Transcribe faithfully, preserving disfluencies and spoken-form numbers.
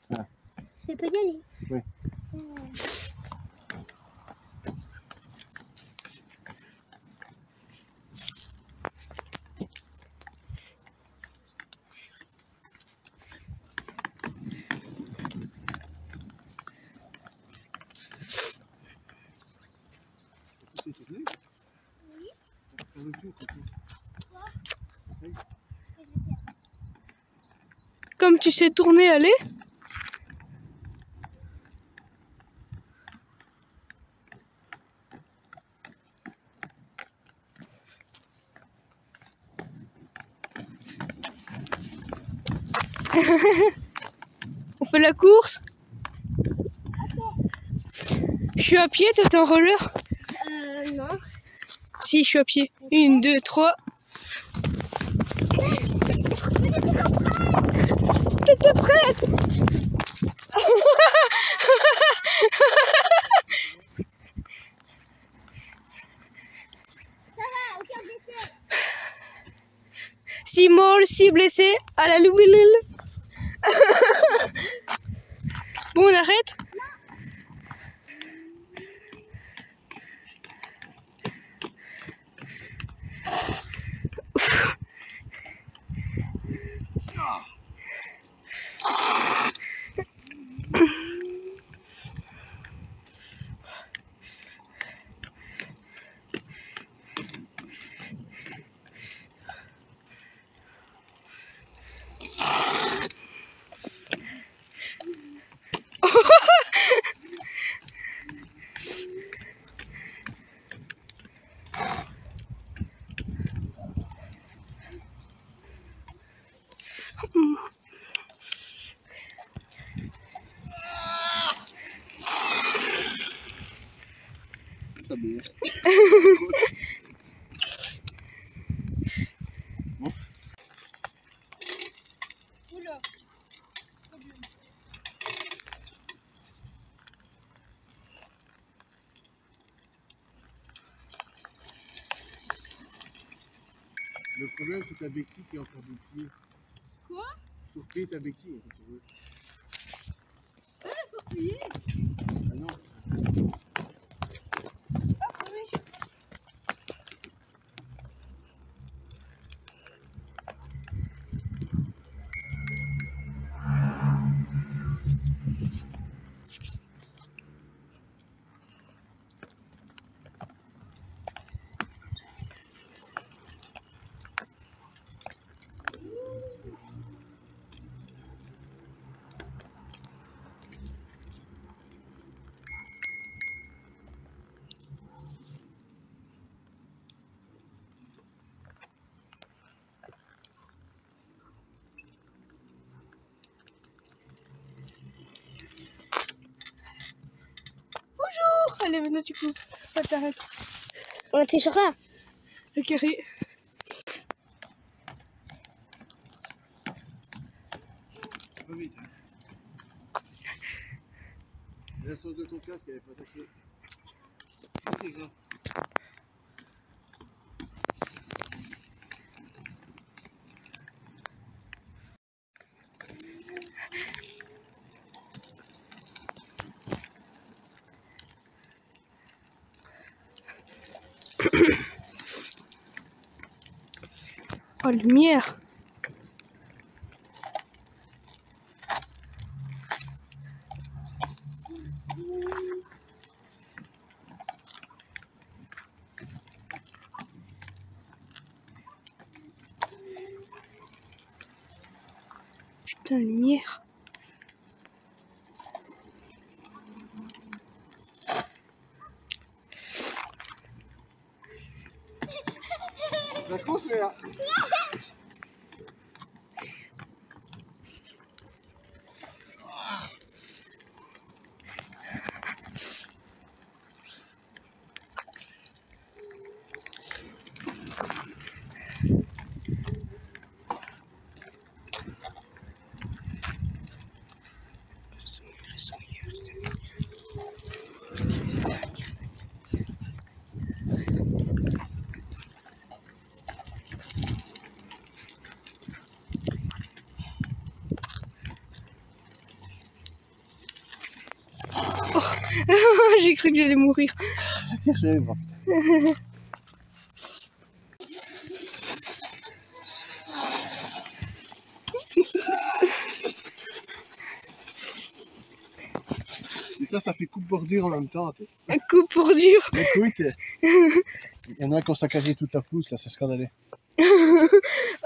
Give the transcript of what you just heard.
Ah. Ça peut y aller. Oui. Euh... Comme tu sais tourner, allez. On fait la course. Je suis à pied, toi t'es en roller? Euh, non. Si, je suis à pied. Une, deux, trois. T'étais prête? Ça va, aucun blessé. Six molles, six blessés. À la loubilule. Bon, on arrête? Ça bien. Bon. Oula. Le problème, c'est ta béquille qui est encore béquille. Quoi? Sur pied, ta béquille. Quand tu veux. Ah, faut payer. Ah non. Ah oui. Bonjour. Allez, maintenant tu coupes. Ça t'arrête. On appuie sur là. Le carré. Pas vite. La source de ton casque, elle est pas attachée. C'est grave. Oh, lumière. Putain, lumière. La course, mais là. J'ai cru que j'allais mourir. Ça tire sur les bras. Et ça, ça fait coupe bordure en même temps. Un coup pour dur. Écoute, il y en a qui ont saccagé toute la pelouse, là, c'est scandaleux.